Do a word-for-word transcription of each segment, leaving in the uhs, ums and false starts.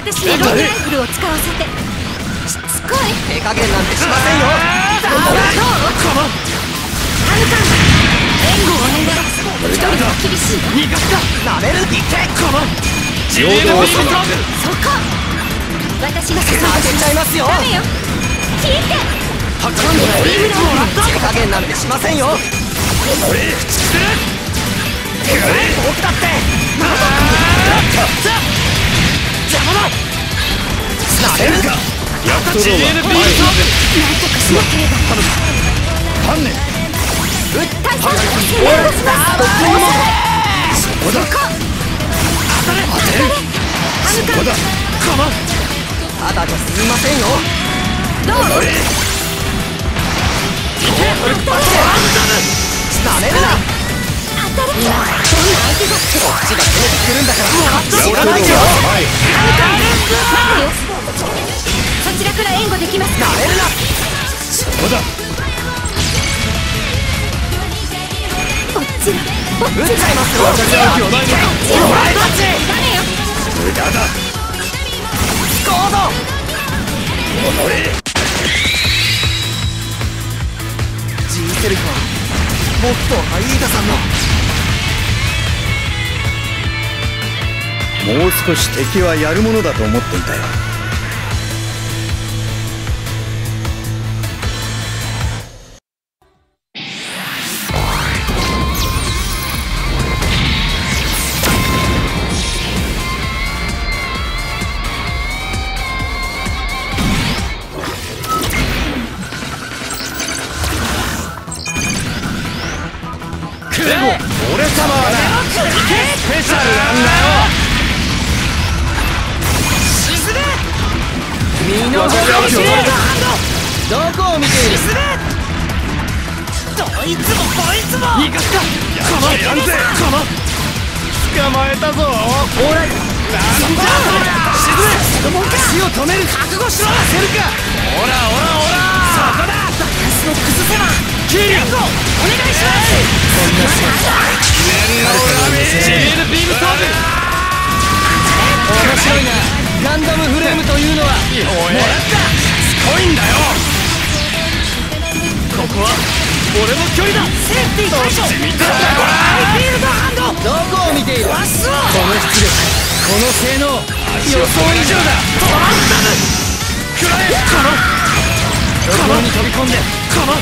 私にロングライフルを使わせて。しつこい。 手加減なんてしませんよ。 どう？ハヌカン、援護をお願い。一人では厳しいわ。 逃がした。なめるいけ。このジオードをそこ。 私が支え開けちゃいますよ。 ダメよ。聞いて。 はっかんのビームライフル。手加減なんてしませんよ。 俺駆逐する。 僕だって。邪魔だ。なれるか。 ヤクトローは前に出る。 なんとかしなければ。 観念。 訴えた。お願いします。 そこだ。 当たれ。当てる。 そこだ。 この。ただじゃ済みませんよ。 どう？ おい。 いけ。なめるな。 当たる。どんな相手だ。 こっちが攻めてくるんだから。 ヤクトローは前。 待てよ。そちらから援護できますか。 なめるな。 そこだ。 こっちだ。こっちだ。 撃っちゃいますよ。 渡り歩きはないのか。 お前たち。 ダメよ。 無駄だ。 行動。 おれ。 ジーセルフはもっとアイーダさんの。 もう少し敵はやるものだと思っていたよ。俺様はな、スペシャルなんだよ。 沈め。身の程を知れ。どこを見ている。沈め。どいつもこいつも。逃がした。 このやんぜ。この捕まえたぞ。 オーライ。なんだそれ。沈め。足を止める。覚悟しろ。せるか。 オラオラオラ。 そこだ。バランスを崩せば。 キリアン。 お願いします。こんな念の恨み。ジエルビームサーブ。 面白いな。ガンダムフレームというのは。 もらった。すごいんだよ。ここは俺の距離だ。 セーフティー解除。 見たんだこハイフィールドハンド。どこを見ている。この出力、この性能、予想以上だ。トランダム。 くらえ。このこのに飛び込んで。 この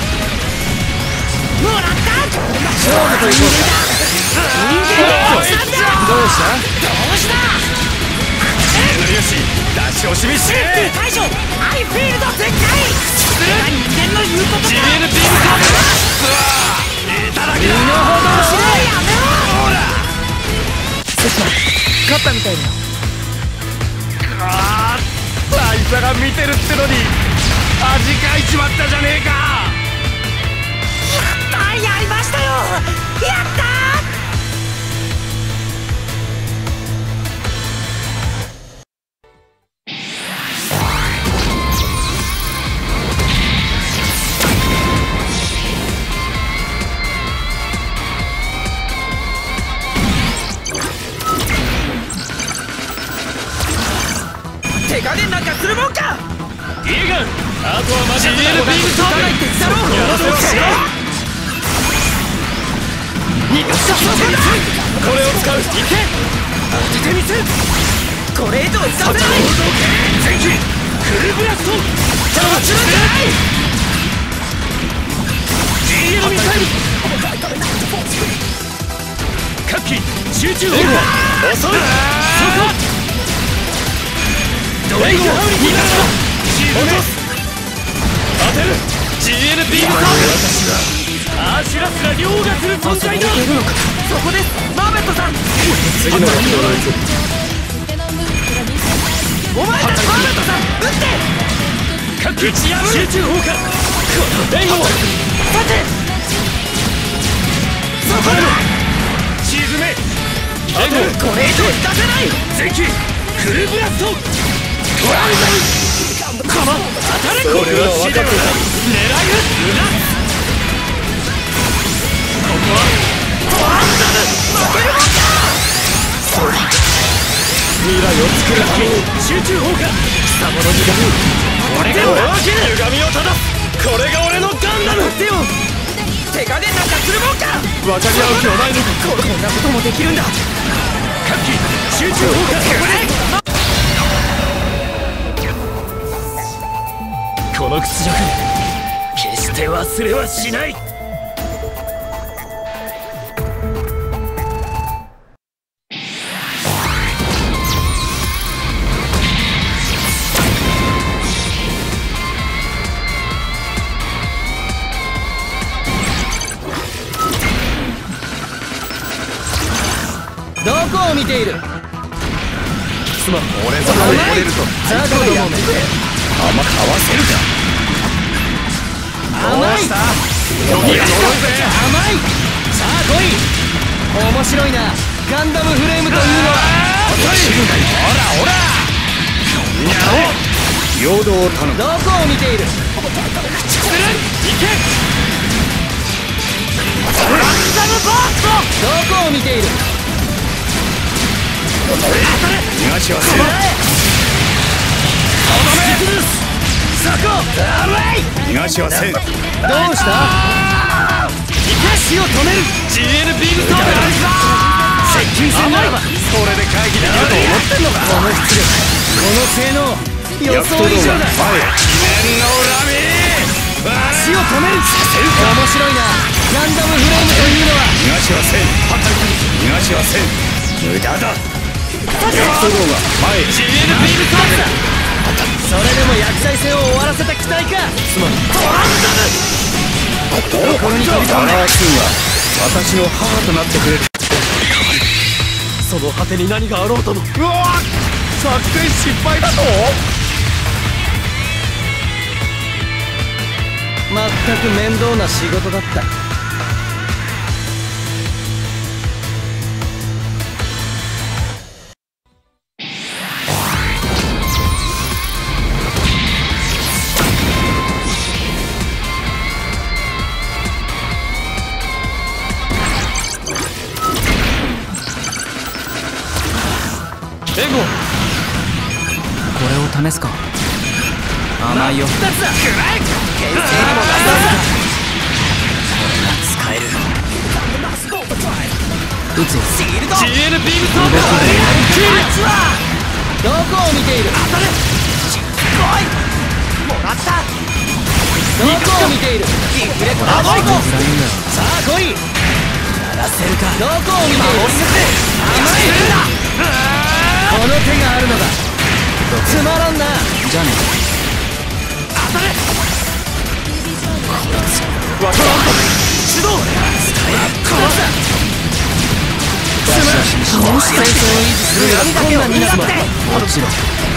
もらった。勝負という意味だ。人間のさんだ。どうした。どうした。 よし、出し惜しみしセーフティー解除。ハイフィールド全開。それが人間の言うことか。 ジエルビームサーブ。うわいただきだ。 身の程を知れ。やめろ。 ほらセスナ勝ったみたいだよ。 ああ、ライザが見てるってのに味かいちまったじゃねえか。 やりましたよ。やったー。手加減なんかするもんか。 イーガン、あとはマジエルビームサーブ。 敵だろう。 やらせろ。 逃がしたそこだ。 これを使う。いけ。 当ててみせ。これ以上いかせない。 前期フルブラスト。 ちょっとじゃない。 ジーエル ミサイル。各機集中砲火。遅い。そこ。ドレイクハウリ逃がした。シールド当てる。 ジーエル ビームサーブ。アーシュラスが凌駕する存在だ。 そこですマーベットさん。 次の敵を撃つ。 お前たちマーベットさん撃って。 各機集中砲火。この援護を。 さてそこだ。 沈め。 援護これ以上出せない。 前期フルブラスト。トランダム。この当たれ。これはシデロだ。狙い撃つ。裏。ここはトランダム。負けるもんか。 未来を作るために集中砲火貴様の歪み俺が大きな歪みを正すこれが俺のガンダムってよ手加減なんかするもんか分かり合う気はないのかこんなこともできるんだカッキー集中砲火この屈辱決して忘れはしないどこを見ているすまん俺様で来れるとザコどもめあまかわせるか甘い時が呪うぜ甘いさあ来い面白いなガンダムフレームというのはほらほら平等を頼むどこを見ている駆逐する行けランダムバーストどこを見ている逃がしはせん逃がしはせんどうした足を止める ジーエヌ ビームストーム接近戦ならばそれで回避できると思ってんのかこの出力この性能予想以上だ記念の恨み足を止めるさせるか面白いなガンダムフレームというのは逃がしはせん逃がしはせん無駄だヤクト号が前 ジーエヌ ビームストームだそれでも薬剤戦を終わらせた機体かすまんトランダム心に飛び込んでアラーキンは私の母となってくれるその果てに何があろうともうわっ作戦失敗だとまったく面倒な仕事だった援護これを試すか甘いよふたつだくらえ牽制にもなった使える撃つよシールド ジーエヌ ビームストームどこを見ている当たれ来いもらったどこを見ているリフレクターボイコさあ来いやらせるかどこを見ている守り抜け甘いんだこの手があるのだつまらんなじゃあね当たれわからんと手動使えかわせつまらんこの戦争を維持するのが困難になる落ちろ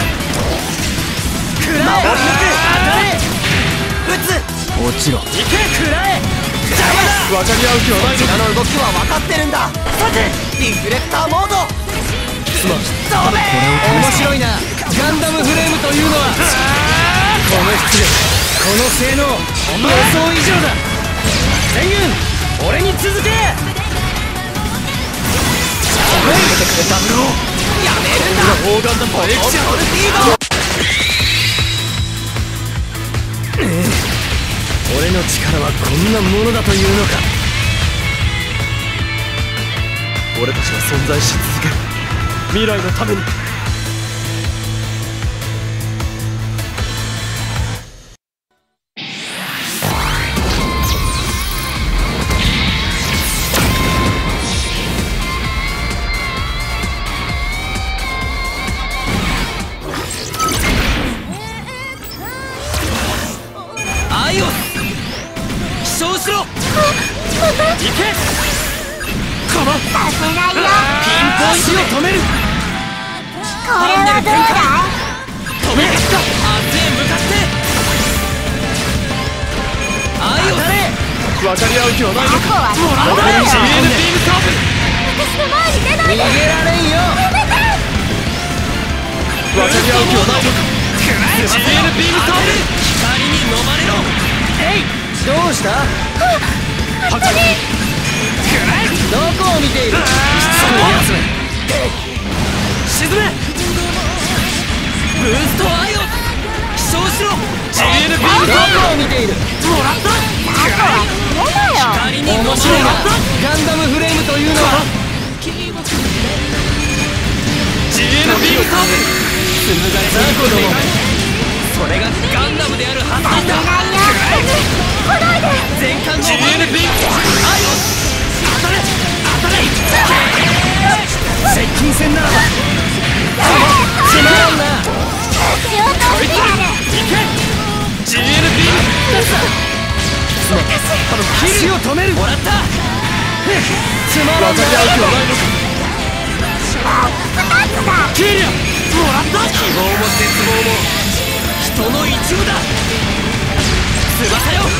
食らえ守り抜け当たれ撃つ落ちろ行け食らえ邪魔だ分かり合う気はないのかの動きは分かってるんださてリフレクターモードすまん面白いなガンダムフレームというのはこの出力この性能予想以上だ全軍俺に続け褒めてくれダブルオーやめるんだオーガンダムはエクチャトルティード俺の力はこんなものだというのか俺たちは存在し続ける未来のために愛を飛翔しろ行けこのさせないよピンポイントで止めるこれはどうだ止める明日へ向かって愛を当たれ分かり合う気はないのか過去はもらう ジーエヌ ビームストーム私の前に出ない逃げられんよ分かり合う気はないのか ジーエヌ ビームストーム光に飲まれろえいどうしたはっどこを見ているそのやつめ沈めどこを見ている。 もらった。 光に面白いな。ガンダムフレームというのはジーエヌ ビームサーブ。 紡がれた子供。それがガンダムであるはずなんだ。全艦のジーエヌ ビーム。 アイオス。当たれ当たれ。接近戦ならばつまらんな。 いけ ジーエヌ ビーム。 足を止める。もらった。つまらんな。 分かり合う気はないのか。キリアもらった。 希望も絶望も人の一部だ。翼よ。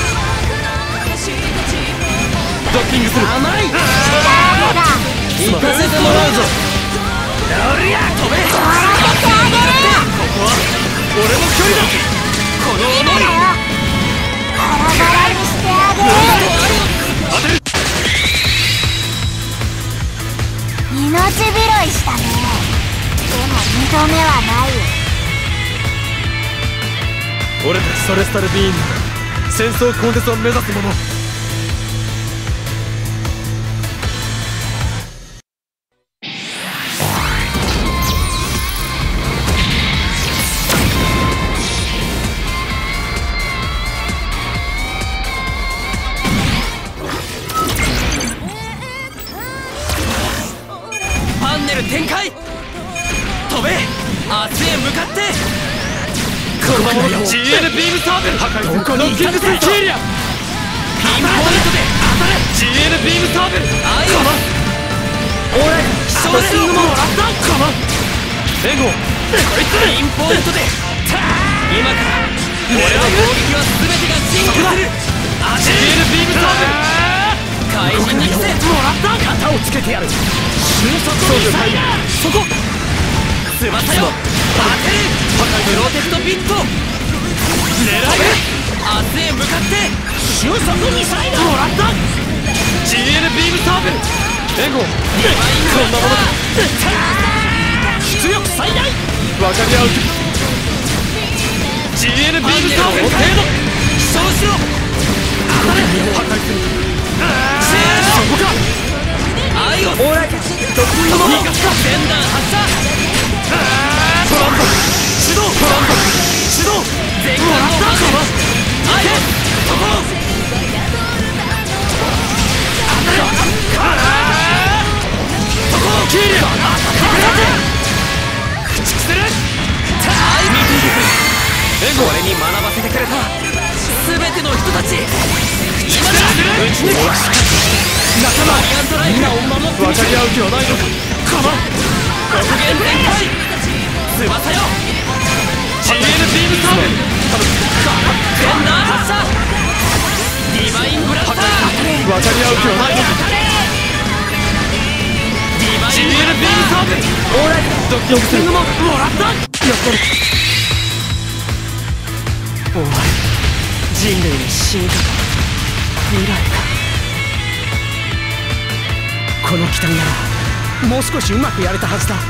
ドッキングする。 甘い。行かせてもらうぞ。おりゃ飛べ。ここは俺の距離だ。 この思い。 命拾いしたね。でもにどめはないよ。 俺たちソレスタルビーイングが戦争根絶を目指す者。 展開。飛べ。明日へ向かって。 このまま ジーエヌ ビームサーブ。破壊このキングスキーリア。 ピンポイントで当たれ。 ジーエヌ ビームサーブ。 アイオス。オーライ飛翔スイングももらった。 かま援護。 ピンポイントで今から俺の攻撃は全てが進化する。 ジーエヌ ビームサーブ。 怪人に来てもらった。型をつけてやる。収束ミサイル。そこ翼よ。当てる。プロテクトビット。狙え。明日へ向かって収束ミサイル。もらった。 ジーエヌ ビームサーブ。援護。 ディバインこんなものだ。出力最大。 分かり合う。 ジーエヌ ビームサーブ。 程度飛翔しろ。当たれ。 破壊する。 そこか。アイオス。オーライドッキングもフェンダー発射。 トランド始動。トランド始動。 全艦の反射。アイオスそこ。そこキーリア。駆逐する。アイ見ている。俺に学ばせてくれた全ての人たち。今だ。うちに仲間リアントライフを守ってみせる。 分かり合う気はないのか。かま極限全開。翼よ。 ジーエヌ ビームサーブ。 フェンダー発射。ディバインブラスター。 分かり合う気はないのか。 ディバイジーエヌンブラスビームサーブ。 オーライドッキングするのももらった。やっぱりお前人類の進化か未来か。この機体ならもう少しうまくやれたはずだ。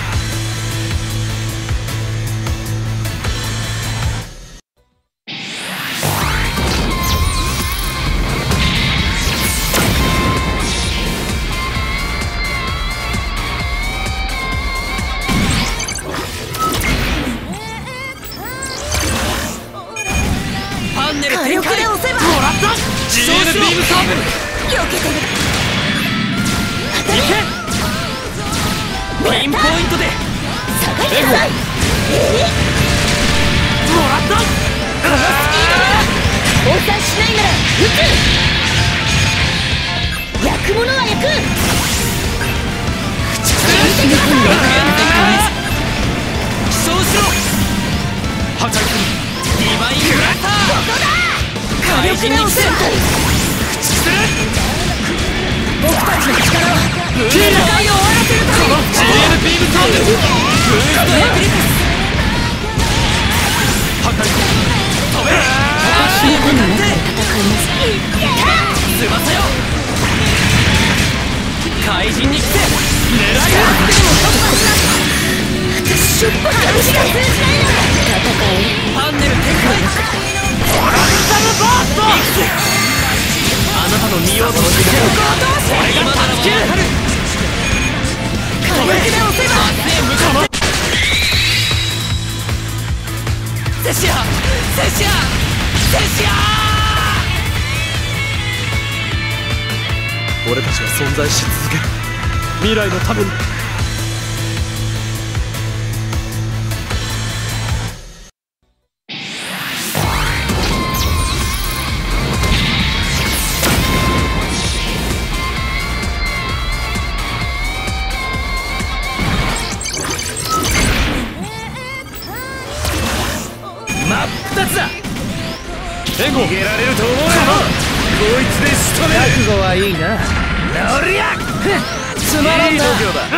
パンネル展開。もらった。 ジーエヌ ビームサーブ。 避けてる。 いけ。ピンポイントで下がりなさい。 もらった。 このスピードなら応対しないなら撃つ。焼くものは焼く。 駆逐する。極限展開。飛翔しろ。 破壊する。 ディバインブラスター。 ここだ。 怪人に来て駆逐する。 僕たちの力はブースト戦いを終わらせるために。 ジーエヌ ビームサーブ。 ブーストエクリプス。 破壊する。 飛べ。足に向かって翼よ。怪人に来て狙いを。 私しょっぱな話が通じないの。戦いパンネル展開。 あなたの見ようとしてる俺が助ける火力で押せば向かってセシアセシアセシア俺たちは存在し続ける未来のために。 真っ二つだ。 援護逃げられると思うな。こいつで仕留める。 覚悟はいいな。おりゃつまらんな。いい度胸だ。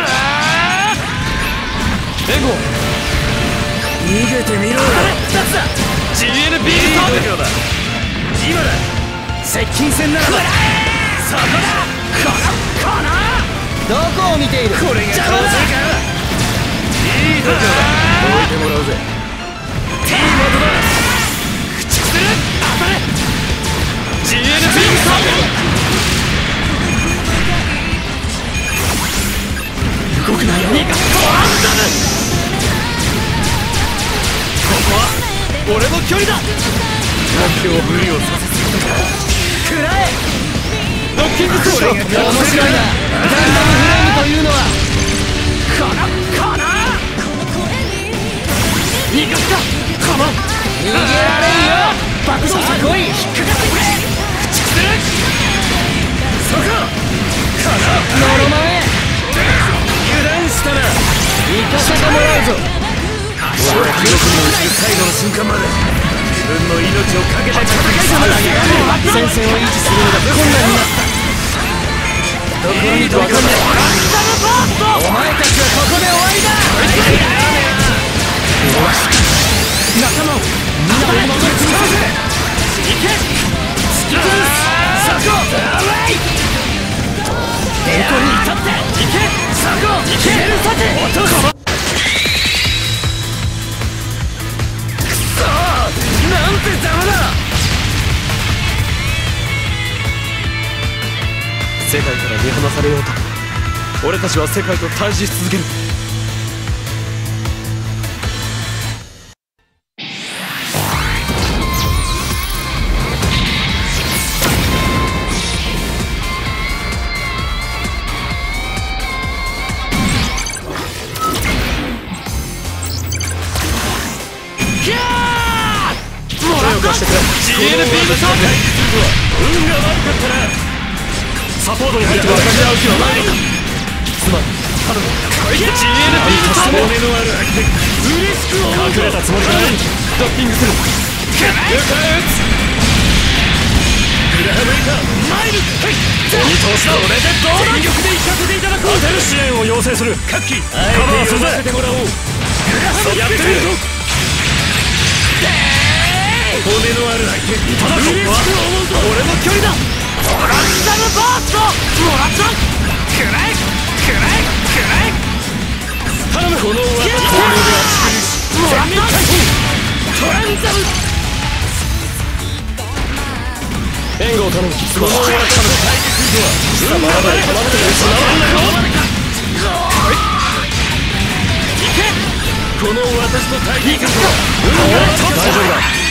援護逃げてみろよ。二つだ。 ジーエヌビー度胸だ。今だ。接近戦ならばそこだ。このこのどこを見ている。これが邪魔だ。いい度胸だ。 置いてもらうぜ。 いい的だ。駆逐する。当たれ。 ジーエヌビー サーブ。動くなよ。逃がす。トランダム。ここは俺の距離だ。 目標を無理をさせすぎたか。 食らえ。 ノッキングソード。 面白いな。ガンダムフレームというのはこのこの逃がすか。この逃げられんよ。爆走さ来い。引っかかってくれ。駆逐する。そこ。こののろまえ。油断したら行かせてもらうぞ。 俺は記憶に落ちる最後の瞬間まで自分の命を懸けて戦い続ける。 戦線を維持するのが困難になった。どこに飛び込んでお前たちはここで終わりだ。仲間をみんなで守り続ける。行け。突き崩す。そこ。どこに立って行け。そこ。行け。さて落とす。くそー。なんてダメだ。 世界から見放されようと俺たちは世界と対峙し続ける。 ジーエヌビー サーブ。運が悪かったな。 サポートに入って分かり合う気はないのだ。すまん頼む。 こいつ ジーエヌビー サーブ。 骨のある相手嬉しく思う。 隠れたつもりがない。ドッキングする。 迎え撃つ。グラハムイカマイル。 見通しだ。 これでどうだ。全力で行かせていただこう。 当てる支援を要請する。 カッキーカバーするぜ。 てもらおう。グラハムやってみるぞ。 骨のある相手。ただここは俺の距離だ。トランダムバースト。もらった。くらえくらえくらえ。 頼む。この技巧妙であちくり。 もらった。トランダム。 援護を頼む。この技の対決とは貴様まだ構っている。 いけ。 この私と対決とは大丈夫だ。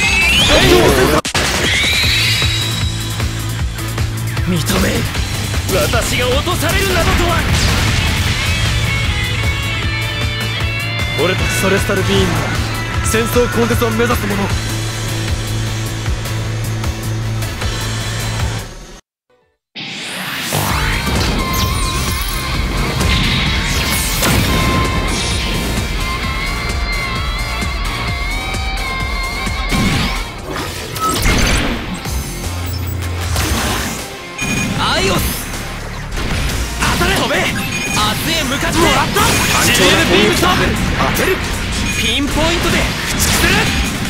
認めん。私が落とされるなどとは。 俺たちソレスタルビーイングは戦争根絶を目指す者。 向かってもらった。 ジーエヌビー サーブ。当てる。ピンポイントで駆逐する。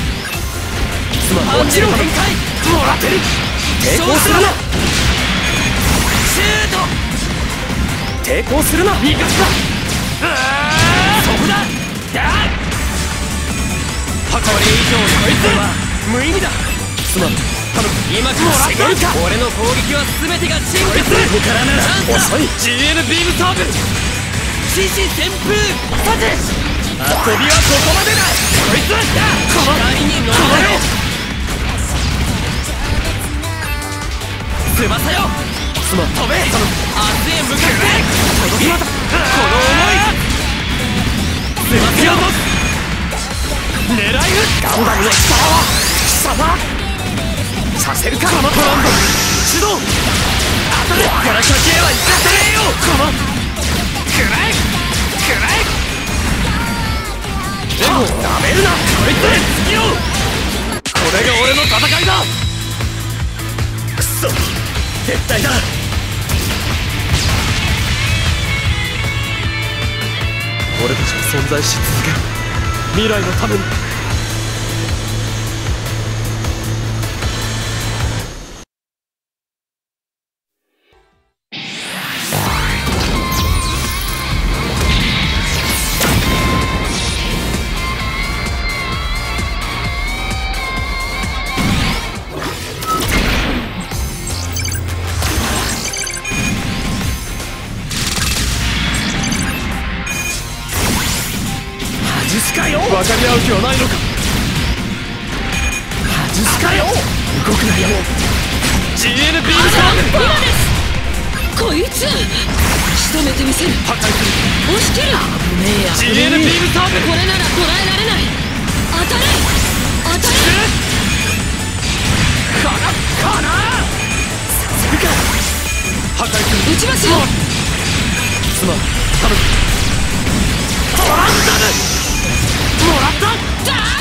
パンチの展開。もらってる。抵抗するな。シュート。抵抗するな。逃がした。そこだ。これ以上のこいつは無意味だ。 すまん。頼む。 今から茂るか。俺の攻撃は全てが真実。ここからなら遅い。 ジーエヌ ビームサーブ獅子旋風さて遊びはここまでだ。こいつは光に乗れ。翼よすまん。 飛べ。明日へ向かって届きまたこの想い。翼よ狙い撃つ。 ガンダムの力は貴様させるか。このトランド始動。 当たれ。ガラカ系は行かせねえよ。 このくらえくらえ。 でもなめるな。 こいつへ突きよ。これが俺の戦いだ。 くそ絶対だ。俺たちは存在し続ける。未来のために。分かり合う気はないのか。 外すかよ。 動くなよ。 ジーエヌ ビームサーブ。 今です。こいつ仕留めてみせる。 破壊する。 押し切る。危ねえや。 ジーエヌ ビームサーブ。 これなら捉えられない。当たれ当たれ。 かなかなさせるか。破壊する。 撃ちますよ。 すまん。頼む。 トランダムもらった。 だー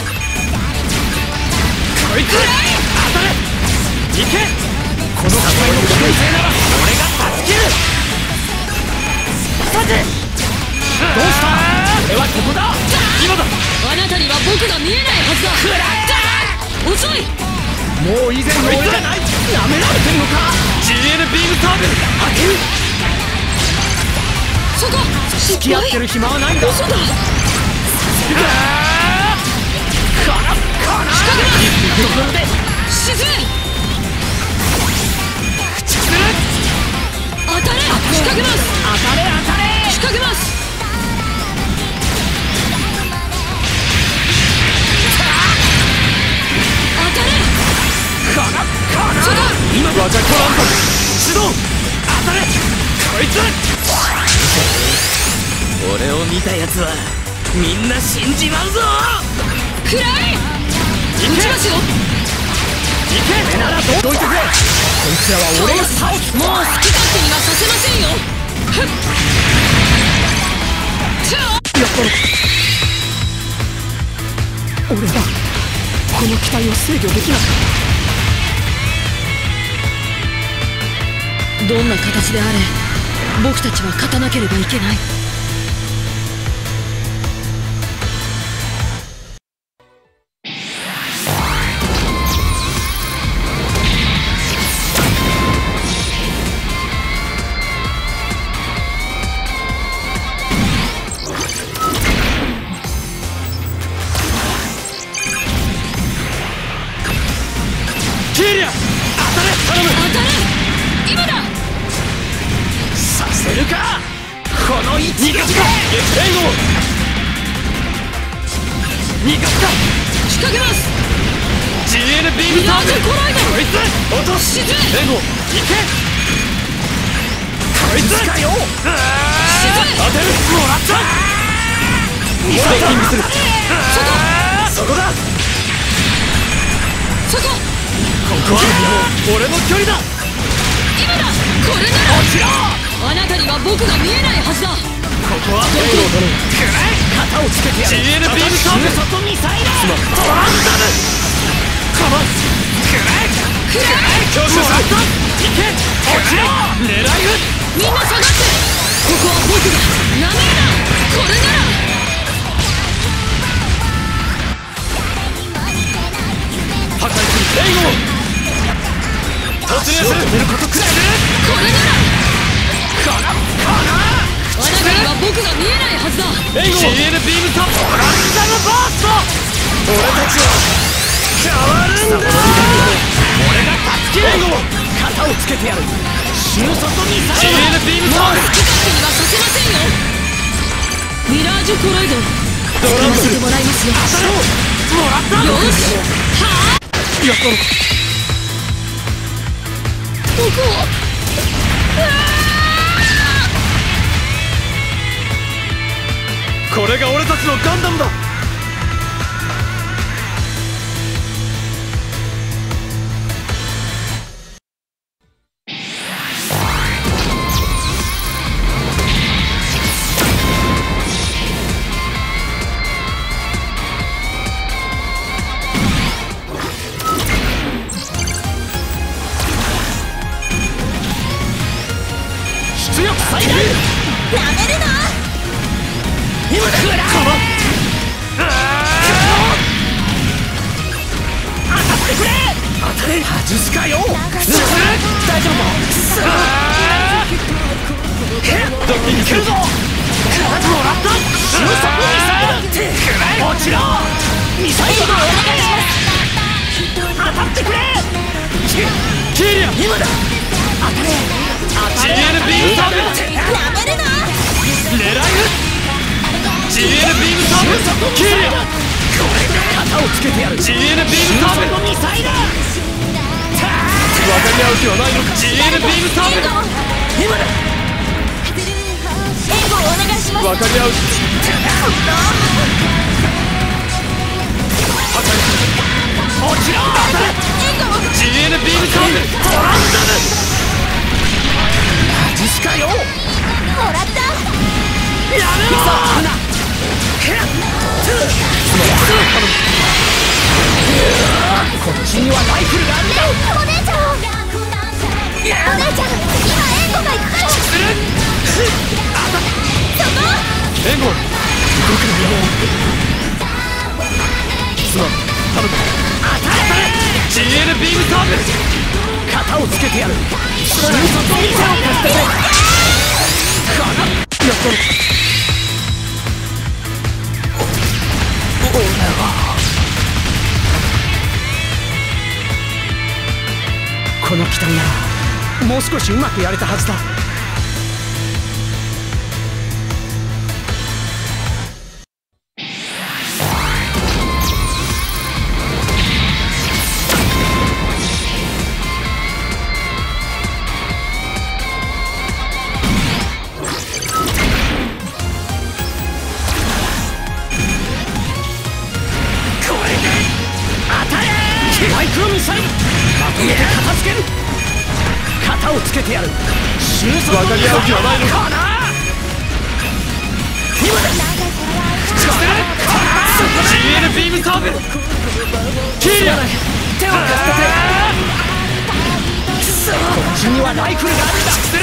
こいつ当たれ。行け。この戦いの危険性なら俺が助ける。さてどうした。俺はここだ。今だ。 あなたには僕が見えないはずだ。 くらえ。 遅い。 もう以前の俺じゃない。なめられてんのか。 ジーエヌ ビームサーブ開ける。 そこ付き合ってる暇はないんだ。 嘘だ。 かなかな。 仕掛けます。 ところで沈め。 口する。 当たれ。仕掛けます。 当たれ当たれ。 仕掛けます。当たれ。 かなかな。 そこ今のはジャックランド始動。当たれこいつ。俺を見たやつはみんな死んじまうぞ。 くらえ。撃ちますよ。 行け。ならどどいてくれ。こいつらは俺が倒す。 もう好き勝手にはさせませんよ。ふっちょやっぱり俺はこの機体を制御できなかった。 どんな形であれ僕たちは勝たなければいけない。 キーリア当たれ。頼む。 当たれ。今だ。 させるか。この一撃で撃退後逃がした。 仕掛けます。 ジーエヌ ビームサーブ。 いやこらえた。 こいつ落とし。 沈め。 援護行け。こいつかよ。 沈め。 当てる。もらった。 ミサイリングする。 そこだ。 そこ。 ここは俺の距離だ。 今だ。これなら落ちろ。 あなたには僕が見えないはずだ。 ここは援護を頼む。くらえ。肩をつけてやる。 ジーエヌ ビームサーブ。外ミサイル。トランダムかます。くらえくらえ。強襲された。いけ。落ちろ。狙い撃つ。 みんな下がって。ここは僕が。なめるな。これなら破壊する。援護突入する。止めることくらいで。 これならかなかな。 あなたには僕が見えないはずだ。 援護 ジーエヌ ビームサーブ。ランダムバースト。俺たちは変わるんだ。 援護を肩をつけてやる。収束ミサイル ジーエヌ ビームサーブ。 好き勝手にはさせませんよ。ミラージュコロイドドラムさせてもらいますよ。 当たろう。もらったよしはあやったのか。 どここれが俺たちのガンダムだ。 出力最大。 なめるな。 今だ。かま当たってくれ。当たれ。外すかよ。大丈夫。 ドッキングするぞ。 もらった収束ミサイル。落ちろ。ミサイルだ。当たってくれ。 キーリア今だ。当たれ。 ジーエヌ ビームサーブ。 なめるな。 狙い撃 ジーエヌ ビームサーブ。キーリアこれで肩をつけてやる。 ジーエヌ ビームサーブ。ミサイル。 分かり合う気はないのか。 ジーエヌ ビームサーブ。今だ。 援護をお願いします。 分かり合う落ちろ。 援護をジーエヌ ビームサーブ。トランダム。外すかよ。 もらった。 やめろ。こっちにはライフルがあるんだ。 お姉ちゃんお姉ちゃん今援護が行くから。 する。 そこ援護。すまん。頼む。 当たれ。 ジーエヌ ビームサーブ。肩をつけてやる。収束ミサイル。このやったのか。 この機体ならもう少しうまくやれたはずだ。マイクロミサイル。まとめて片付ける。肩をつけてやる。収束分かり合う気はないのか。 かな。今だ。ジーエヌ ビームサーブ。キーリア手を貸してくれ。こっちにはライフルがあるんだ。する。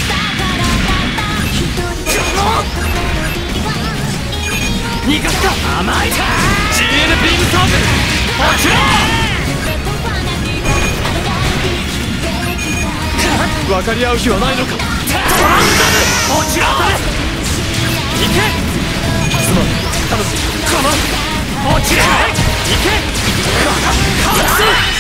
逃がすか。甘いか。 ジーエヌ ビームサーブ。落ちろ。 分かり合う気はないのか。 トランダム。落ちろ。いけ。 すまん。頼む。 この落ちろ。いけ。このかわす。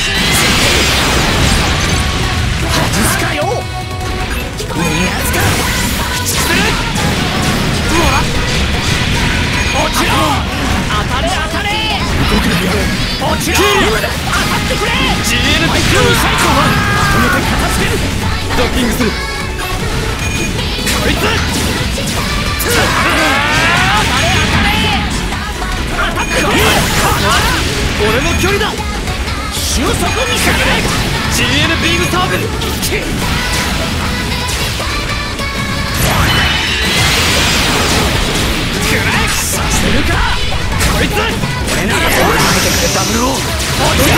外すかよ。逃がすか。する。もら落ちろ。当たれ当たれ。落ちろ。当たってくれ。 ジーエヌ ビームサイクル。まとめて片付ける。 ドッキングする。 こいつ。当たれ当たれ。当たってこい。 俺の距離だ。 収束ミサイル。 ジーエヌ ビームサーブ。させるか。こいつ。俺ならそうだ。見てくれダブルオー。落ちろ。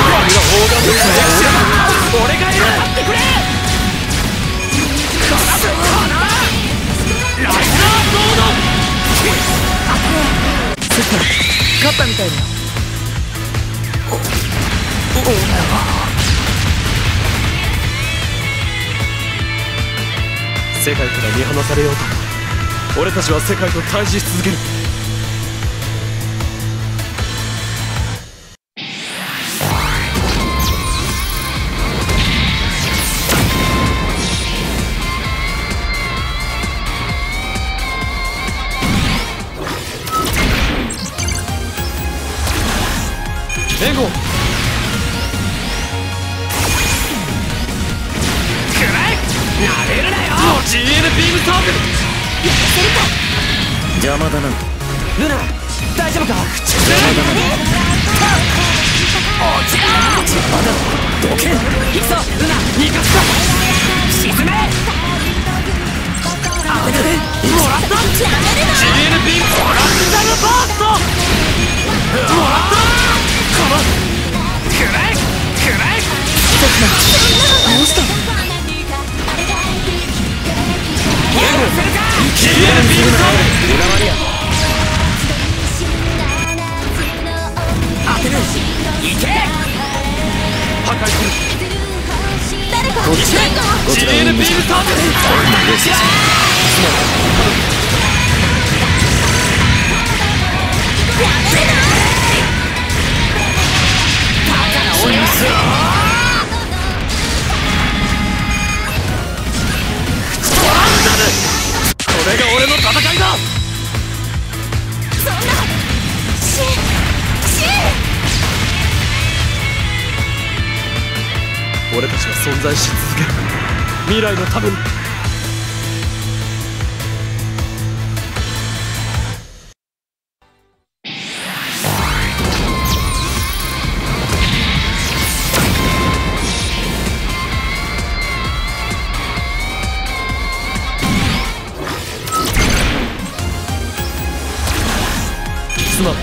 俺がいる。当たってくれ。このライナーボード。 勝ったみたいだよ。世界から見放されようと俺たちは世界と対峙し続ける。 援護くらえなめるなよ。 ジーエヌ ビームサーブ邪魔だな。 ルナ大丈夫か。 邪魔だな。 落ちろ。 まだどけ。 行くぞルナ、逃がすぞ。沈め。当ててもらった。 ジーエヌ ビームもらったがバーストもらった。このくらえくらえ。 どうしたの。 ジーエヌ ビームサーブルナマリア当てる。いけ。 破壊する。 誰かこっちこちらジーエヌ ビームサーブこれが俺の戦いだ。 そんなしし俺たちは存在し続ける。未来のために。すまん。頼む。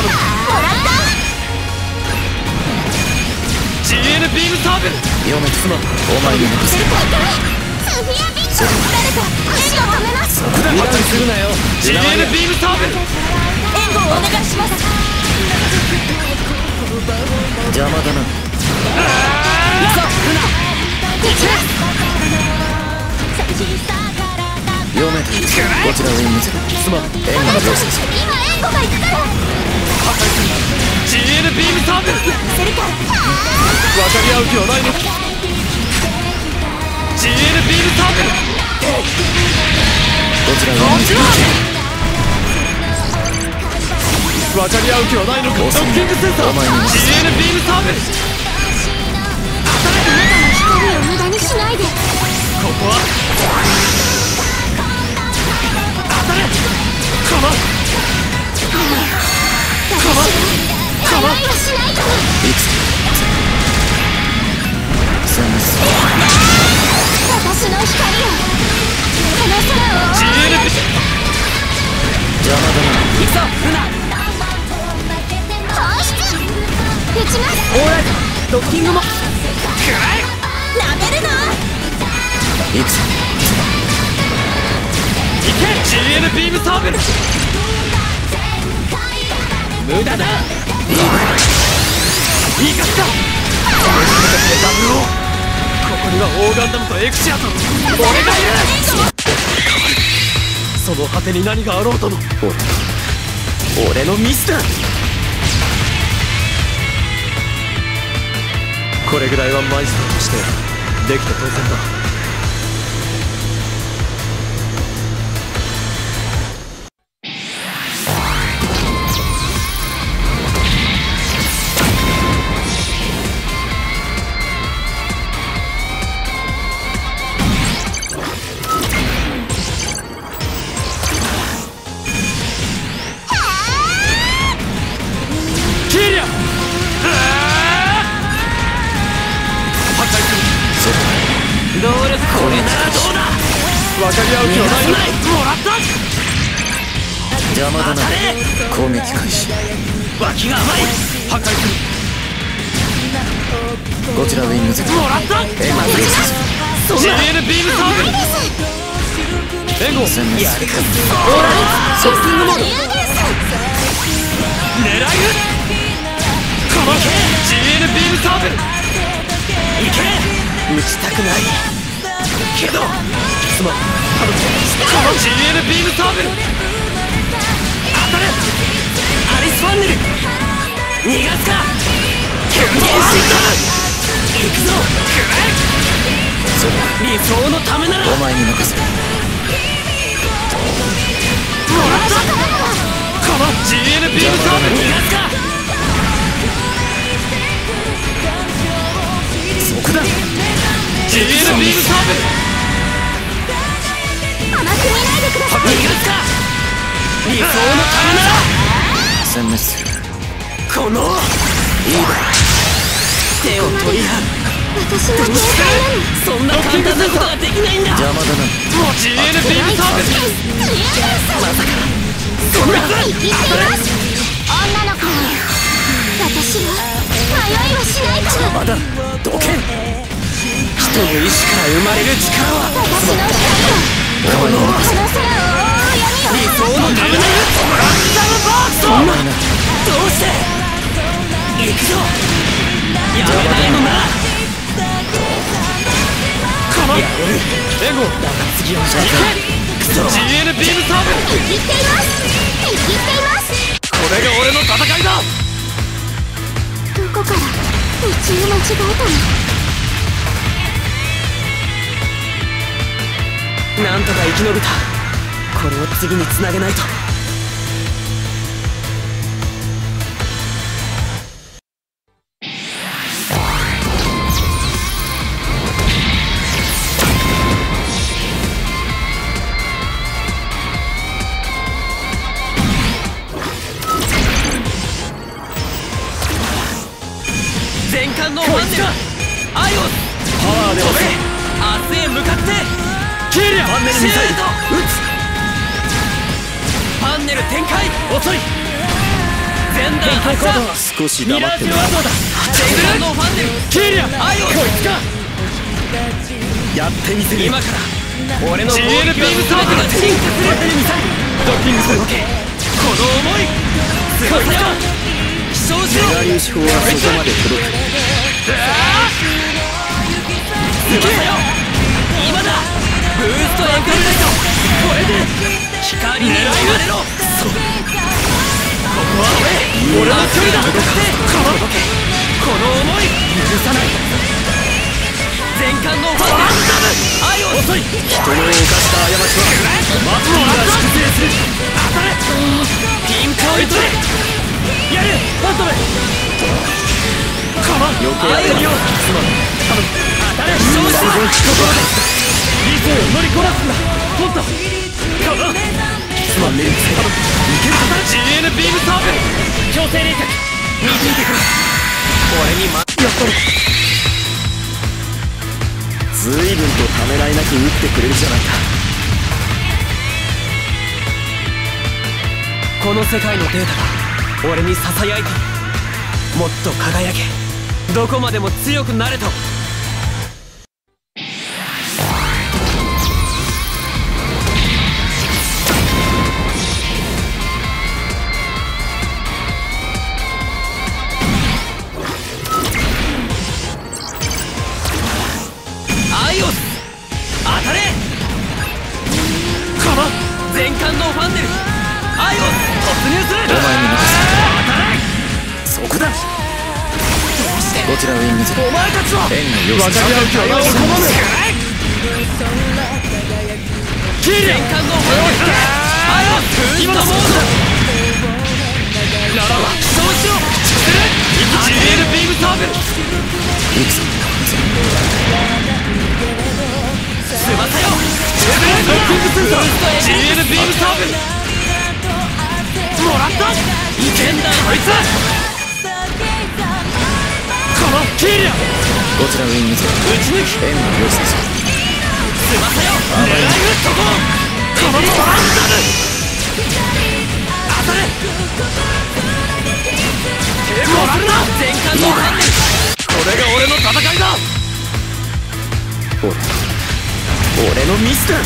ジーエヌ ビームサーブ嫁すまん。お前に任せる。 ソフィアビット誰か援護を止めます。 油断するなよ。 ジーエヌ ビームサーブ援護をお願いします。 邪魔だな。 行くぞルナ。 嫁こちらウィングズすまん。援護の要請する。 今援護が行くから。 破壊する。 ジーエヌ ビームサーブせるか。 分かり合う気はないの。 ジーエヌ ビームサーブこちらウィングズ分かり合う気はないのか。ドッキングセンサー。 お前に任せジーエヌ ビームサーブあなたの光を無駄にしないで。 ここは当たれ。かまかまかま笑いはしないから。 いくぞ。せんです。 私の光をこの空をジーエヌ ビーム邪魔だな。 行くぞルナ。 放出撃ちます。 オーライトドッキングも。くらえ。 なめるの。 いくぞ。 いけ。 ジーエヌ ビームサーブ無駄だ。いいかった。 ここにはオーガンダムとエクシアと俺がいる。その果てに何があろうとも俺のミスだ。これぐらいはマイスターとしてできて当然だ。 能力これならどうだ。 分かり合う気はないの。 もらった。 邪魔だな。攻撃開始。 脇が甘い。 破壊する。 こちらウィングズもらった。 援護を要請する。 ジーエヌ ビームサーブ援護せんです。 オーライショッピングモード。 狙い撃つ。かまけ ジーエヌ ビームサーブいけ。打ちたくないけど。 すまん。頼む。かま ジーエヌ ビームサーブ当たる。アリスファンネル逃がすか。剣人シット行くぞ。くらえ。理想のためなら。 お前に任せる。 もらった。 かま ジーエヌ ビームサーブ逃がすか。 ーブ甘く見ないでください。 逃がすか。理想のためなら殲滅する。 このいいだ手を取り合う。 私の限界なの。 そんな簡単なことはできないんだ。 邪魔だな。 ジーエヌ ビームサーブ。まさかそんな生きています。女の子は私は迷いはしないから。 まだどけ。人の意志から生まれる力は私の光はこの空を覆う闇を理想のためならランダムバースト。そんなどうして行くぞ。やめないのな。このやれるエゴだが次は行け。クソ ジーエヌ ビームサーブ。 生きています生きていますこれが俺の戦いだ。 どこから道を間違えたの。 なんとか生き延びた。これを次につなげないと。全艦のファンネルアイオスパワーで押せ。明日へ向かってキーリアファンネルミサイル撃つ。ファンネル展開遅い。全弾発射。 少し黙ってもらう。 全艦のファンネルキーリアアイオスこいつか。 やってみせる。 今から俺の攻撃は全てが進化する。ファンネルミサイルドッキングする。この思い翼よ飛翔しろ。 メガ粒子砲はそこまで届く。 翼よ今だ。ブーストエンカルライト。これで光に狙われろ。そうここは俺俺の距離だ。届けこの思い許さない。全艦のファンネル愛を遅い。 人の犯した過ちはマットが粛清する。 当たれピンポイントでやる。ファントムカモン余計愛をよすまん。頼む当たれ飛翔しろ。ここまで理性を乗りこなすんだ。もっとカモンすまんね。いけるか。 ジーエヌ ビームサーブ強制冷却導いてくる。俺にまやったのか。 随分とためらいなく打ってくれるじゃないか。 この世界のデータが俺にささやいている。もっと輝け。どこまでも強くなれと。アイオス当たれ。カモン全艦のファンネルアイオス突入する。 お前に任せ当たれ。 そこだ。 どうしてこちらウィングゼロ。 お前たちは円の要素。 分かり合う気は拒まぬ。キーリ全艦のファンネルアイオスブーストモードならば飛翔しろ。ジーエヌ ビームサーブ。 行くぞ。 翼よドッキングセンター ジーエヌ ビームサーブもらった。いけんだこいつ。このキーリアこちらウィングゼロ。 打ち抜き円の要素。 翼よ狙い撃っとこう。このトランダム当たれ。抵抗するな。全艦のファンネルこれが俺の戦いだ。 俺俺のミスだ。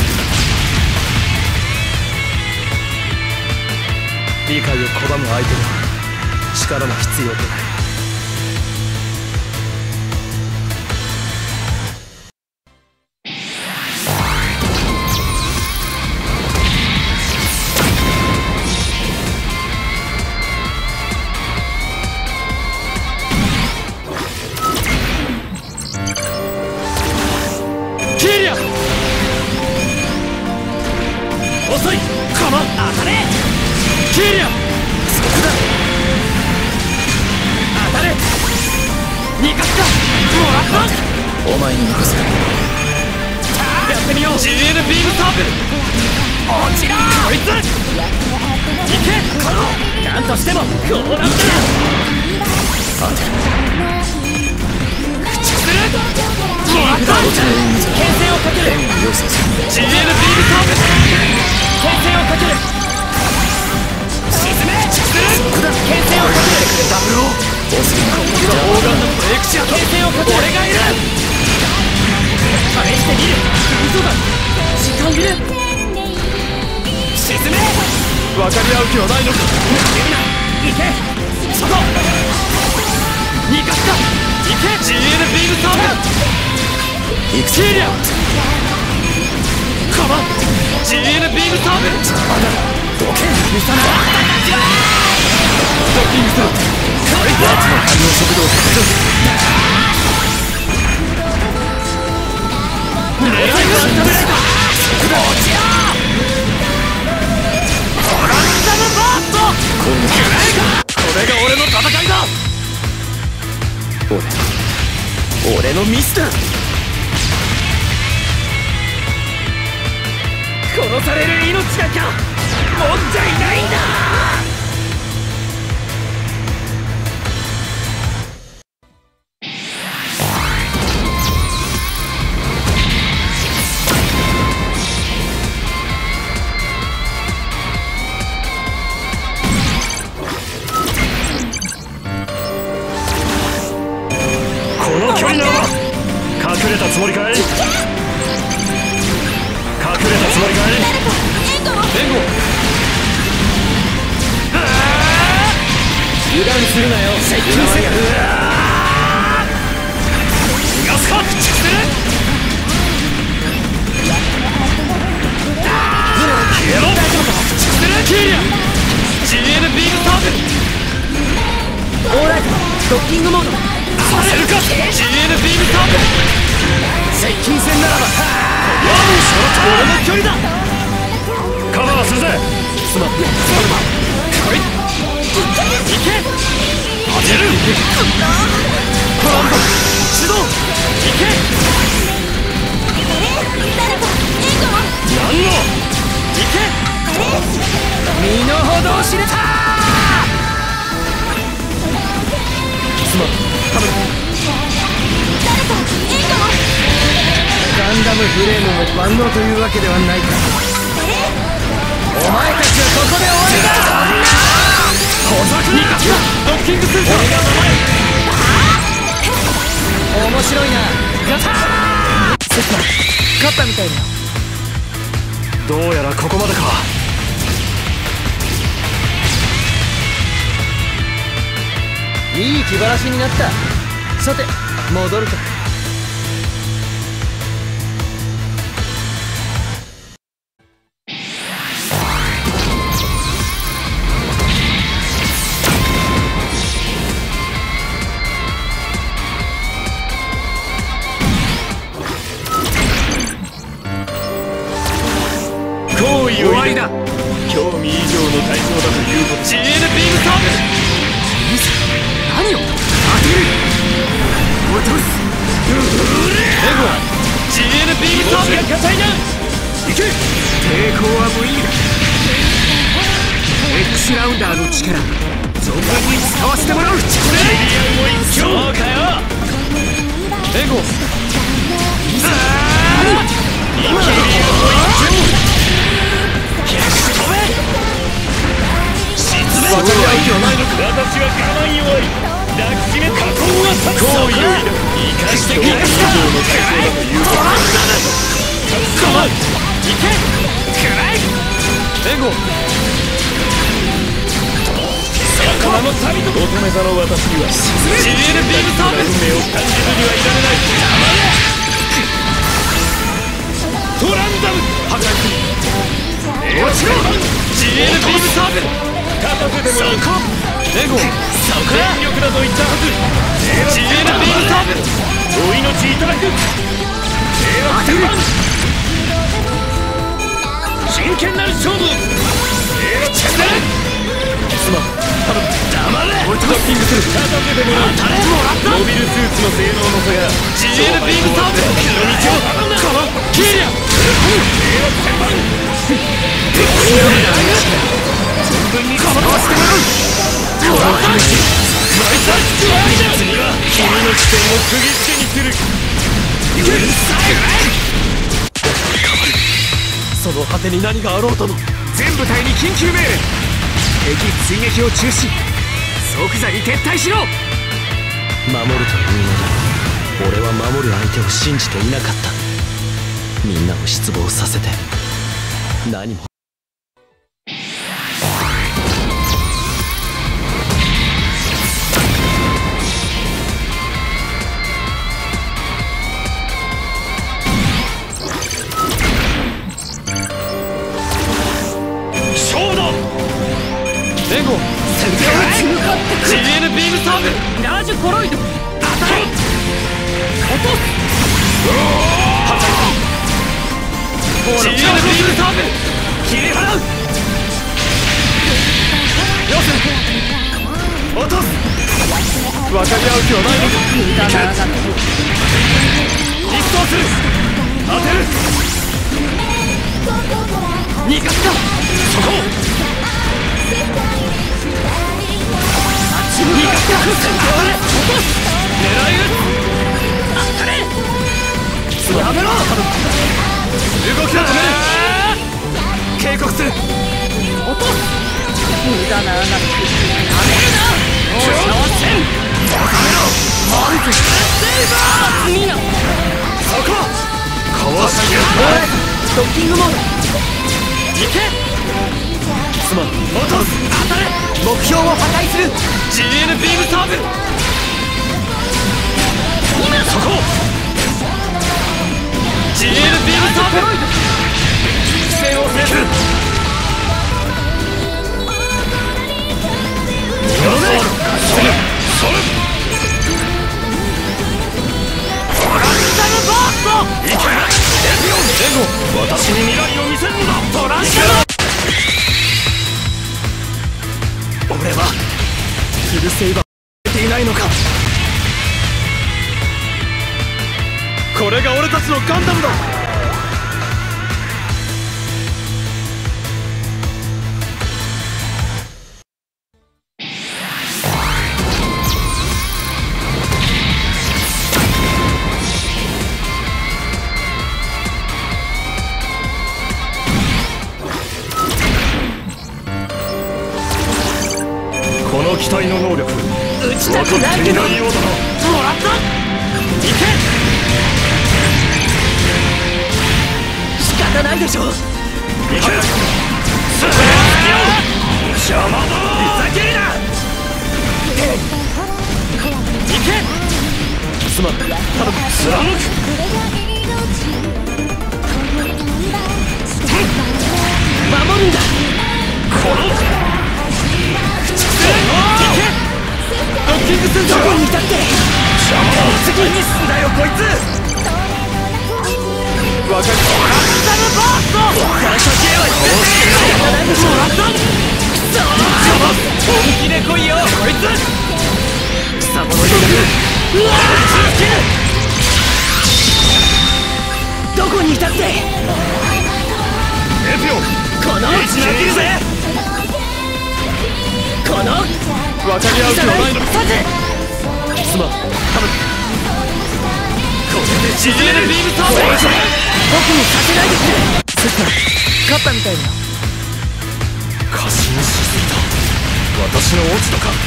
理解を拒む相手には力も必要となる。キーリア遅い。カモン当たれ。キーリアそこだ。当たれ。逃がすか。もらった。 お前に任せる。 ってみよう。 ジーエヌ ビームサーブ落ちろこいついけこのなんとしてもこうなったら当てる駆逐する切り札牽制をかける ジーエヌ ビームサーブ牽制をかける沈め駆逐する牽制をかけるダブルオーボスにここが砲丸のブレイクシア牽制をかける俺がいる試してみる嘘だ時間いる沈め分かり合う気はないのか。 いけそこ逃がしたいけ ジーエヌ ビームサーブいくシーリアカバン ジーエヌ ビームサーブどけミサナドッキングするこいつの反応速度を変える狙いは食べられた落ちろトランザムバーストこれが俺の戦いだ俺俺のミスだ殺される命なんか持っちゃいないんだ隠れたつもりかい隠れたつもりかい援護油断するなよ接近戦逃がすか駆逐する消えろ駆逐するキーリア ジーエヌ ビームサーブオーライトドッキングモードさせるか ジーエヌ ビームサーブ接近戦ならば俺の距離だカバーするぜすまんこいいけ当てるトランド始動いけ何のいけ身の程を知れたすまん多分ガンダムフレームも万能というわけではないかお前たちはここで終わりだ小作にドッキングするぞ俺が名前面白いなやったーセスナ勝ったみたいだよどうやらここまでかいい気晴らしになったさて戻るか行為を終わりだ興味以上の対象だということ ジーエヌ ビームサーブ何を当てる落とすエゴは ジーエヌ ビームサーブが硬いな行け抵抗は無意味だ X ラウンダーの力存分に使わせてもらうそうかよエゴ今の分かり合う気はないのか私は我慢弱い抱きしめ過去は立つ好意を抱く生かしてくれ以上の対象だということだいけくらいエゴ魚の旅と乙女座の私には ジーエヌ ビームサーブ運命を感じずにはいられないトランザム破壊する落ちろ ジーエヌ ビームサーブ勝たせてもらうエゴそこ全力だと言ったはず ジーエヌ ビームサーブお命いただく当てる真剣なる勝負すまん頼む黙れ俺とドッッキングする。片手でもらったね。モビルスーツの性能の差がジーエル ビームサーブ黒道をこのキーリア存分にかまわしてもらう。この気持ちマイサーチ次は君の視点を釘付けにする。その果てに何があろうとも全部隊に緊急命令。敵追撃を中止。即座に撤退しろ。 守るというのだ。俺は守る相手を信じていなかった。みんなを失望させて何も。 勝負だ。援護ジーエル ビームサーブラージュコロイド当たれ。落とす。ジーエル ビームサーブ切り払う。よせ落とす。分かり合う気はないのか。実装する。当てる。逃がしたそこ。逃がした落とす。狙い撃つ。当たれ。やめろ。動きを止める。警告する。落とす。無駄な穴。やめるな。容赦はせん。やめろ。マンズセイバー。次なそこ。かわしやストッキングモード。行け。すまん。落とす。当たれ。目標を破壊する。 ジーエル ビームサーブ今そこ。 ジーエル ビームサーブ視線を制する。それそれそれトランサムバースト。いけエピオンエゴ私に未来を見せるんだ。トランサム俺はキルセイバー出ていないのか。これが俺たちのガンダムだ。この機体の能力打ちたくないけどもらった。行け。仕方ないでしょ。行け。スーパー邪魔だ。ふざけるな。行け。すまん頼む。貫く。守るんだ。このドッキングする。どこにいたって邪魔だ。次に進んだよこいつ。わかる。ランサムバースト。感謝系は全然もらった。くそー本気で来いよこいつ。草物になる。うわーどこにいたってエピオンこのうちなってるぜ。この分かり合う気はないのか。すまん頼む。これで ジーエル ビームサーブ僕にさせないでくれ。スッター勝ったみたいだ。過信しすぎた。私の落ち度か。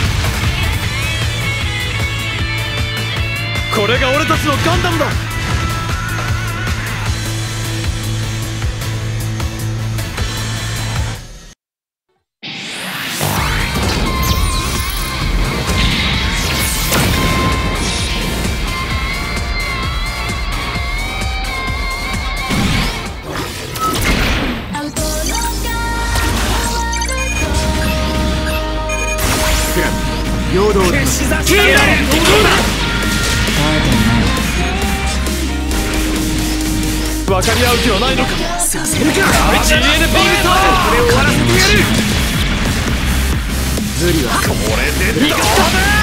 これが俺たちのガンダムだ。陽動だ。キーラーどうだ。分かり合う気はないのか。させるか。 ジーエル ビームサーブこれを終わらせてやる。無理はこれでどうだ。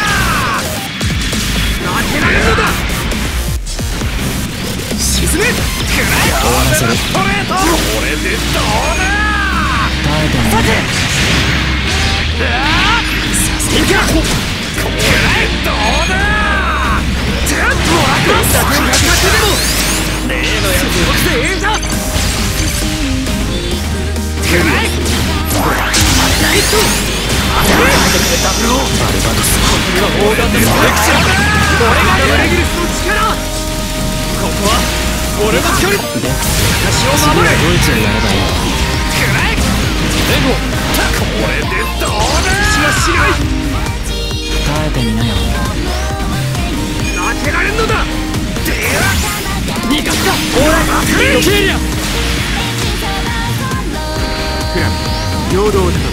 けるよ。 ナイト当ててダブルをバルバドス、これはオーガンでもレクチャーだ。これがレギルスの力。ここは俺の距離。私を守れ。ドイツになればいい。くらえレゴ、これでどうだ。私はしない。 耐えてみなよ。 負けられんのだ。逃がした。オーラケリアクラム平等だ。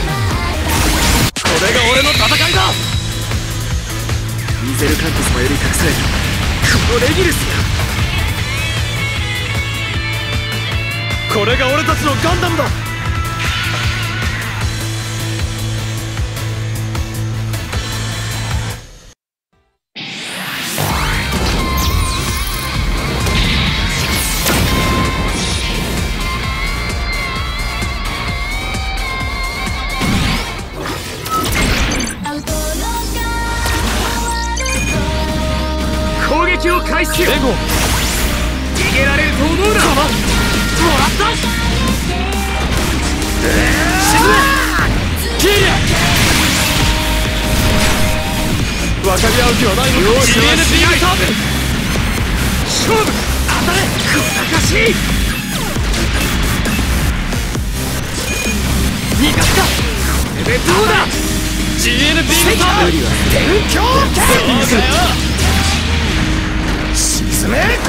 これが俺の戦いだ。ミゼルカント様より託されたこのレギルスが、これが俺たちのガンダムだ。攻撃を開始。レゴ逃げられると思うな。もらった。沈めキリア。分かり合う気はないのか。 ジーエヌ ビームサーブ勝負。当たれ小賢しい。逃がした。これでどうだ。 ジーエヌ ビームサーブ天狂剣。そうかよ。沈め。当たれ。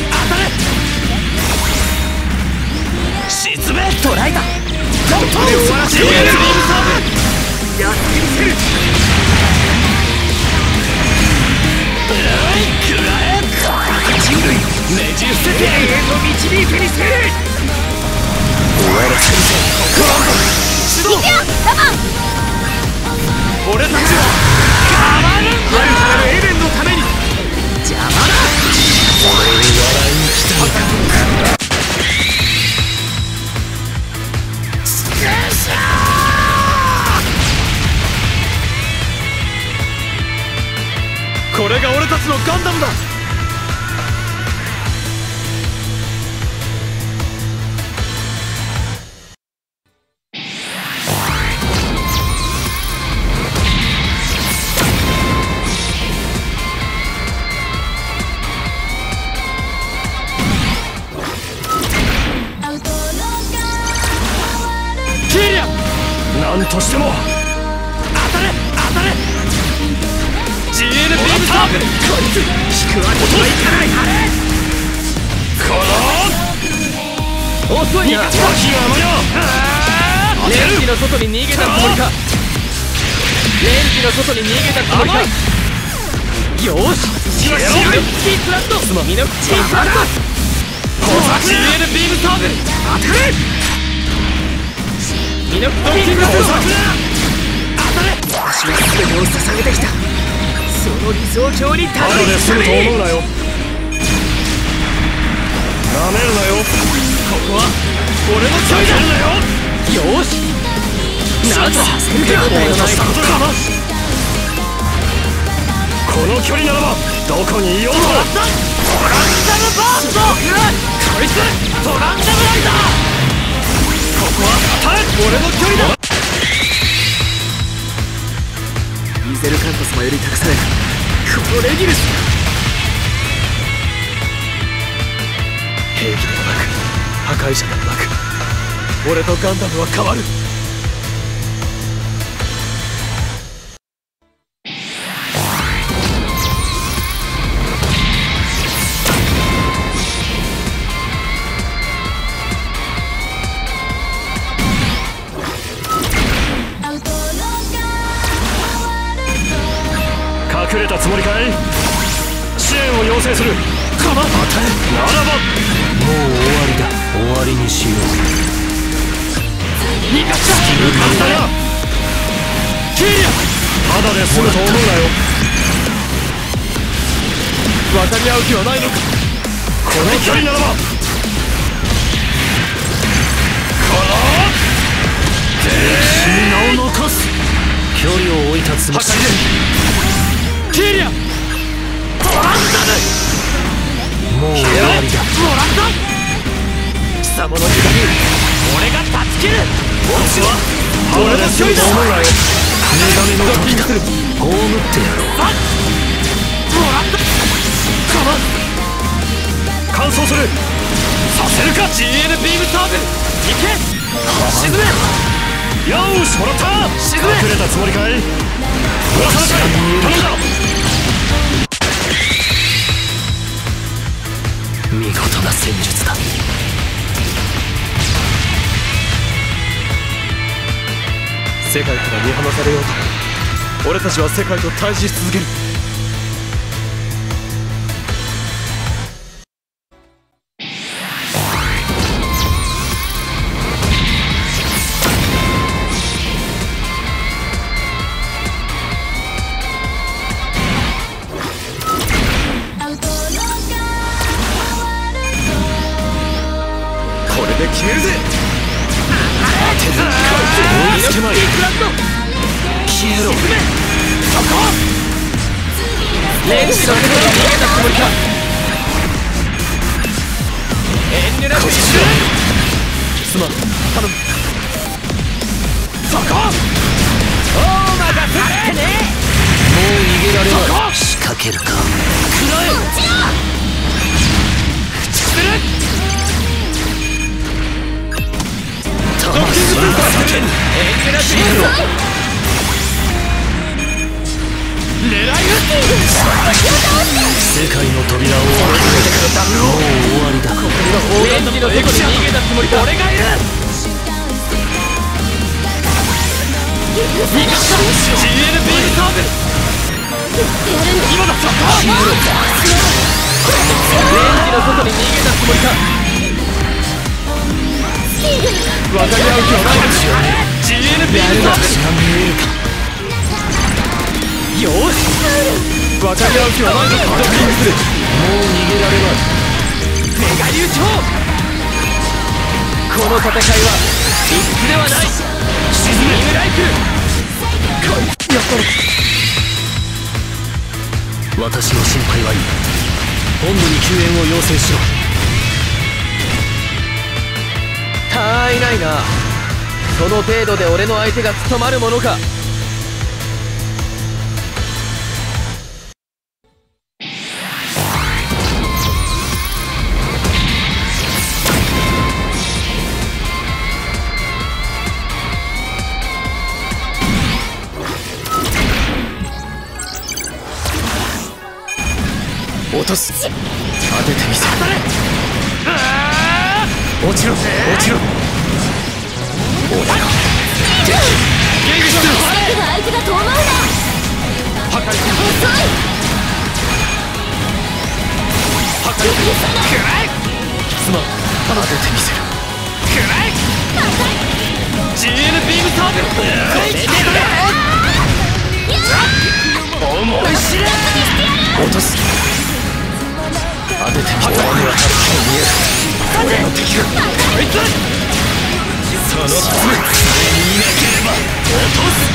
沈め。捕らえた。ジーエヌ ビームサーブやってみせる。くらえ人類ねじ伏せて永遠の導いてみせる。終わらせるぞコロンボ。始動。俺たちは変わるんだ。遥かなるエレンのために。邪魔だ。俺を笑いに来たのか。これが俺たちのガンダムだ。キリア何としても当たれ当たれ。ジーエヌ ビームサーブ。こいつ引くわけにはいかない。この遅いな。脇が甘や。レンジの外に逃げたつもりか。レンジの外に逃げたつもりか。よしミノクチープラット。ミノクチープラット。 ジーエヌ ビームサーブ当たれ。ミノクチープラット当たれ。私は全てを捧げてきた。その理想郷にたどり着くために。なめるなよ。ここは俺の距離だ。よしなんとさせるか。この距離ならばどこにいようと。トランダムバースト。こいつトランダムライダー。ここは耐え俺の距離だ。ミゼルカント様より託されたこのレギルスが兵器でもなく破壊者でもなく俺とガンダムは変わる。隠れたつもりかい。支援を要請する。この当たれならばもう終わりだ。終わりにしよう。逃がした抜かしたな。キリアただで済むと思うなよ。分かり合う気はないのか。この距離ならばこの歴史に名を残す。距離を置いたつもり。キリアトランダムもう終わりだ。もらった貴様の歪み俺が断ち切る。 俺の距離だ。 目覚めの時だ。葬ってやろう。 もらった。完走する。させるか。 ジーエヌ ビームサーブ。いけ。沈め。よーしもらった。沈め。隠れたつもりかい。うわさらかい。頼んだ。 見事な戦術だ。 世界から見放されようと俺たちは世界と対峙し続ける。これで決めるぜ。追いつけまい。消えろ。そこレンジの手で逃げたつもりか。遠慮なく一瞬。すまん頼む。そこおーまだってね。 もう逃げられない。仕掛けるか。 食らえ。駆逐する。ドッキングスーパー叫ん。遠慮なく消えろ。狙い撃って世界の扉を開けてくれた。もう終わりだ。 ここにはオーガンドのどこに逃げたつもりか。俺がいる。逃がした。 ジーエヌ ビームサーブ。今だ。そこレンジの外に逃げたつもりか。分かり合う気はないですよ。 ジーエヌ ビームサーブ。よーし分かり合う気はないのか。ドッキングする。 もう逃げられない。 メガ流暢。この戦いは一服ではない。沈めイムライク。やったの。私の心配はいい。本部に救援を要請しろ。 他愛ないな。その程度で俺の相手が務まるものか。落とす。当ててみせる。落ちろ落ちろ。俺がゲームする。 相手が遠回りだ。 破壊する。 遅い。 破壊する。くらい。すまん当ててみせる。くらい。 ジーエヌ ビームサーブ。これで重いしれ。落とす。当ててみせる。俺は見える。俺の敵がこいつ。そのつもりさえにいなければ落とす。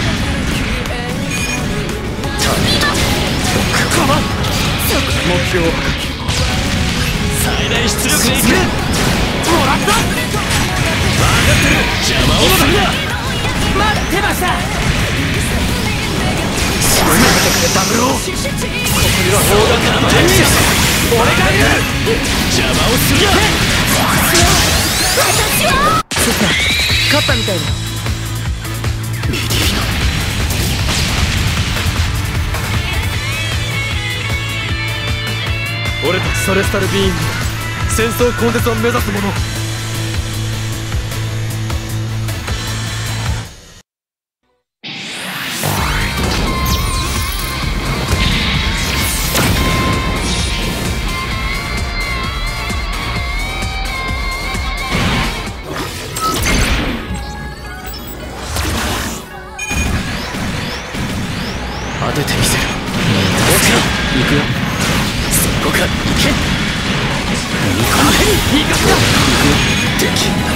カバン目標を破壊。最大出力でいく。もらった。分かってる。邪魔をするな。待ってました。仕掛けてくれダブルオー。ここには砲弾がない。俺がいる。邪魔をするな。 私はそっか勝ったみたいだ。 メディーナ。俺たちソレスタルビーイング戦争根絶を目指す者。当ててみせる。落ちろ。行くよ。そこか。行け。いかった。できんな。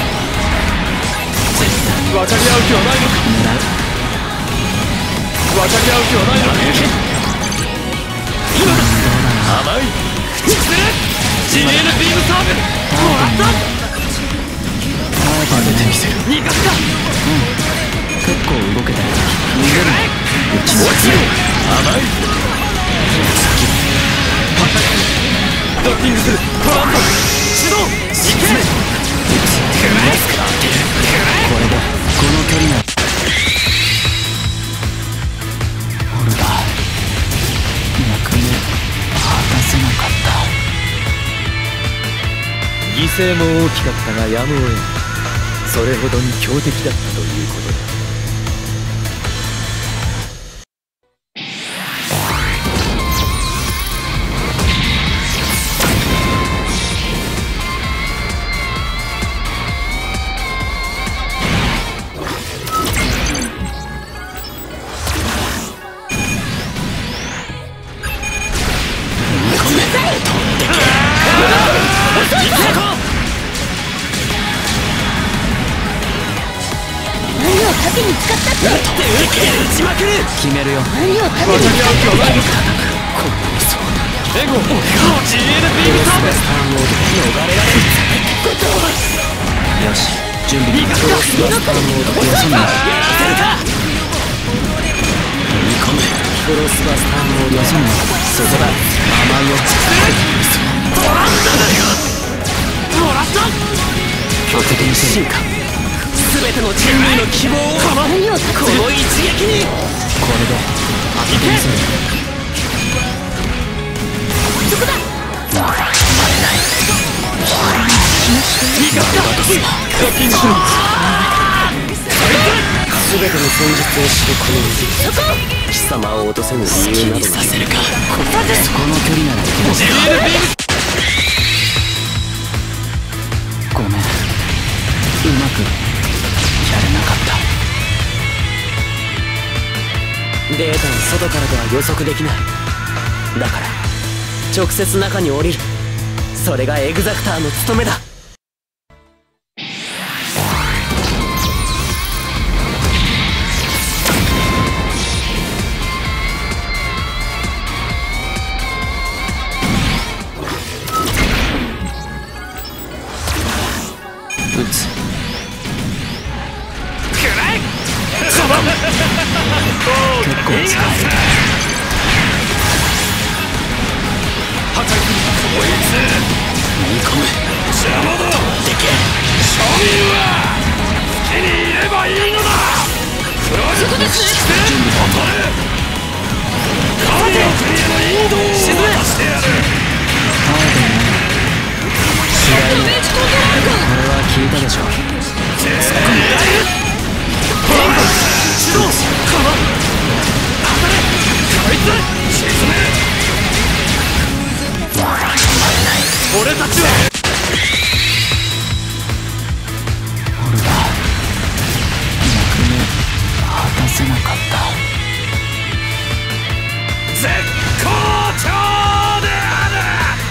分かり合う気はないのか。分かり合う気はないのか。今だ。甘い。駆逐する。 ジーエヌ ビームサーブ。もらった。当ててみせる。逃がした。 結構ドッキングするトランプ始動死刑くらえくらえこれでこの距離なオルガ役目果たせなかった。 犠牲も大きかったがやむを得ん。それほどに強敵だったということだ。 盾に使ったって打ちまくる決めるよ。 何を盾に使ったってこのミスをエゴ ジーエルビー ムサーブスターモード逃れられる。よし準備クロスバスターモードよそ見見込めクロスバスターモードよそ見そこだ甘いよトランダだよもらった強敵に進化全ての人類の希望を何を盾この一撃にこれで当ててみせる。 そこだもう止まれない味方ドッキングする全ての戦術を知るこのそこ貴様を落とせぬ理由などさせるかこの距離ならできる。 ジーエルビー ムごめんうまくやれなかった。データの外からでは予測できない。だから直接中に降りる。それがエグザクターの務めだ。撃つ結構使える。見込め邪魔だでけ庶民は好きにいればいいのだプロジェクトして当たれ神の国への引導を渡してやる試合のこれは聞いたでしょ。 突っ込め始動かま当たれこいつ沈めもう止まれない。 俺たちはオルガ役目果たせなかった。 絶好調である。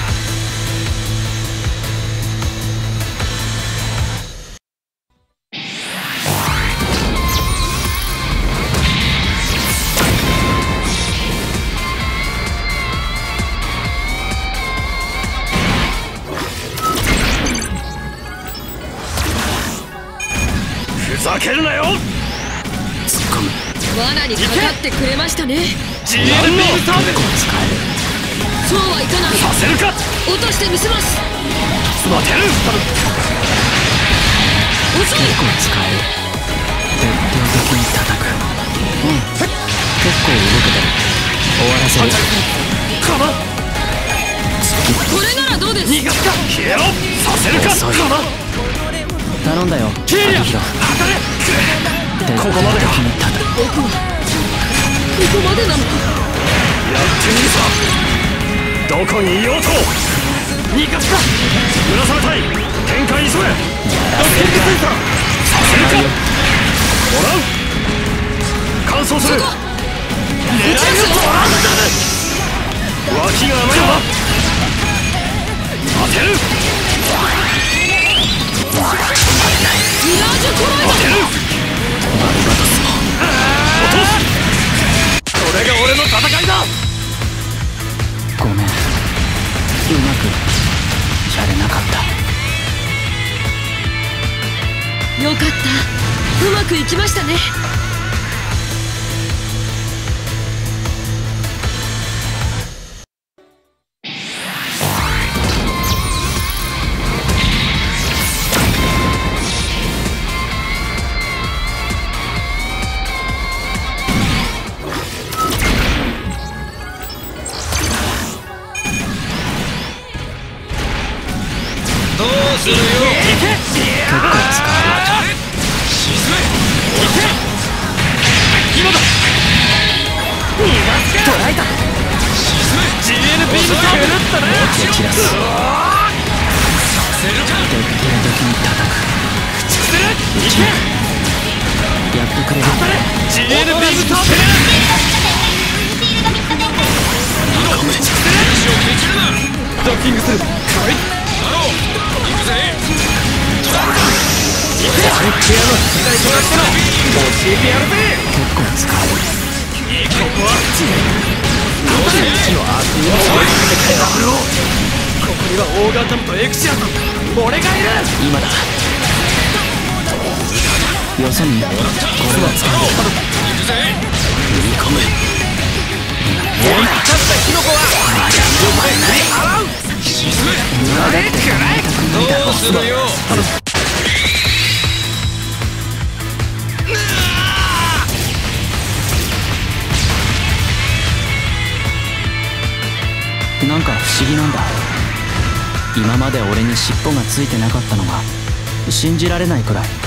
ふざけるなよ。 突っ込む罠にかかってくれましたね。 ジーエルビー ムサーブ結構使える。 そうはいかない。 させるか落としてみせます。 待てる遅い結構使える。徹底的に叩く。うん結構動けてる。終わらせる。 かまこれならどうです。 逃がすか消えろさせるか遅いかま頼んだよキリア秋広。 当たれ徹底ここまでか的に叩く。 僕はここまでなのか。 やってみるさどこにいようと逃がすか村沢隊展開急げドッキングセンターさせるかもらう完走する狙い撃つトランダル脇が甘いわ当てるミラージュコライ当てるバルバトスも落とすこれが俺の戦いだごめんうまくやれなかった。 よかった。うまくいきましたね。 するよ。 いけ。 結構使う。 沈め。 いけ。今だ。逃がすか。捉えた。 沈め。 ジーエヌ ビームと狂ったな。 蹴散らす。 させるか。 徹底的に叩く。 駆逐する。いけ。 やってくれる。 当たれ。ジーエヌ ビームとペ足を蹴散るな。 ドッキングする。来い。 ハロー行くぜ。トランク。 いけ。アンクエアの左となっての教えてやるぜ。 結構使う。 ここは当たれ。の悪意を追いかけてダブルを。ここにはオーガンダムとエクシアと俺がいる。 今だ。よそにこれは使う。 行くぜ。 踏み込む。 勝ったキノコはお前に払う。 沈め。 あれくらい。 どうするよ。 なんか不思議なんだ。今まで俺に尻尾がついてなかったのが信じられないくらい。